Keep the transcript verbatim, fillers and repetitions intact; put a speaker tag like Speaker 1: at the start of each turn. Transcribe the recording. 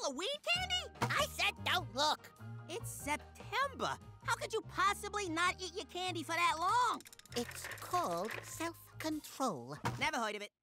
Speaker 1: Halloween candy? I said don't look. It's September. How could you possibly not eat your candy for that long?
Speaker 2: It's called self-control.
Speaker 1: Never heard of it.